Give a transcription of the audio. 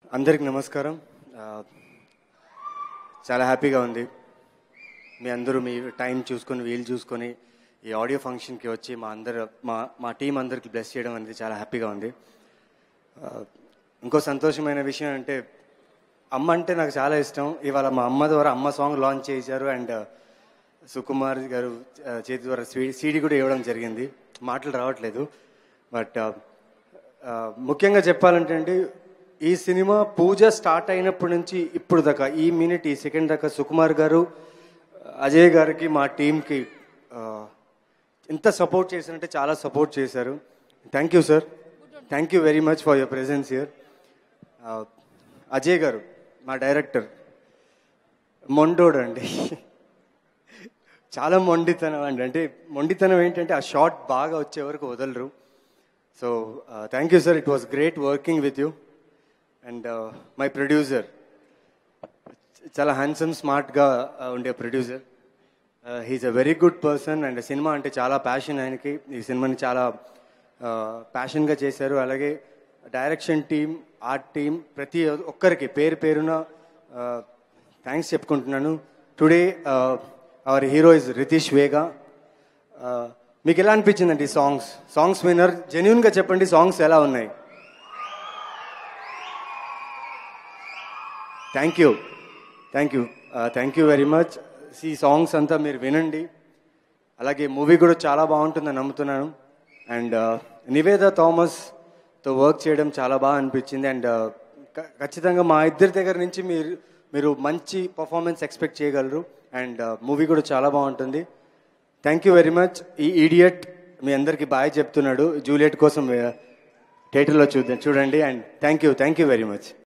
అందరికి నమస్కారం. చాలా హ్యాపీగా ఉంది. మీ అందరూ మీ టైం చూసుకొని వీలు చూసుకొని ఈ ఆడియో ఫంక్షన్కి వచ్చి మా టీం అందరికి బ్లెస్ చేయడం అనేది చాలా హ్యాపీగా ఉంది. ఇంకో సంతోషమైన విషయం అంటే అమ్మ అంటే నాకు చాలా ఇష్టం. ఇవాళ మా అమ్మ ద్వారా అమ్మ సాంగ్ లాంచ్ చేశారు అండ్ సుకుమార్ గారు చేతి ద్వారా సీడీ కూడా ఇవ్వడం జరిగింది. మాటలు రావట్లేదు. బట్ ముఖ్యంగా చెప్పాలంటే అండి, ఈ సినిమా పూజ స్టార్ట్ అయినప్పటి నుంచి ఇప్పుడు దాకా ఈ మినిట్ ఈ సెకండ్ దాకా సుకుమార్ గారు అజయ్ గారికి మా టీంకి ఎంత సపోర్ట్ చేశారంటే చాలా సపోర్ట్ చేశారు. Thank you sir. Thank you very much for your presence here. Ajay garu మా డైరెక్టర్ మొండోడు అండి. చాలా మొండితనం అండి. అంటే మొండితనం ఏంటంటే ఆ షాట్ బాగా వచ్చే వరకు వదలరు. So thank you sir. It was great working with you. And my producer చాలా హ్యాండ్సమ్ స్మార్ట్గా ఉండే producer. He is a very good person and cinema అంటే చాలా ప్యాషన్ ఆయనకి. ఈ సినిమాని చాలా ప్యాషన్గా చేశారు. అలాగే డైరెక్షన్ టీం, ఆర్ట్ టీం, ప్రతి ఒక్కరికి పేరు పేరున థ్యాంక్స్ చెప్పుకుంటున్నాను. Today our hero is Ritesh Vega. మీకు ఎలా అనిపించిందండి సాంగ్స్ విన్నర్? జెన్యూన్గా చెప్పండి, సాంగ్స్ ఎలా ఉన్నాయి? Thank you very much. ఈ సాంగ్స్ అంతా మీరు వినండి. అలాగే మూవీ కూడా చాలా బాగుంటుందని నమ్ముతున్నాను. అండ్ నివేదా థామస్తో వర్క్ చేయడం చాలా బాగా అనిపించింది. అండ్ ఖచ్చితంగా మా ఇద్దరి దగ్గర నుంచి మీరు మంచి పర్ఫార్మెన్స్ ఎక్స్పెక్ట్ చేయగలరు. అండ్ మూవీ కూడా చాలా బాగుంటుంది. Thank you very much. ఈ ఈడియట్ మీ అందరికీ బాయ్ చెప్తున్నాడు. జూలియట్ కోసం థియేటర్లో చూడండి. And thank you very much.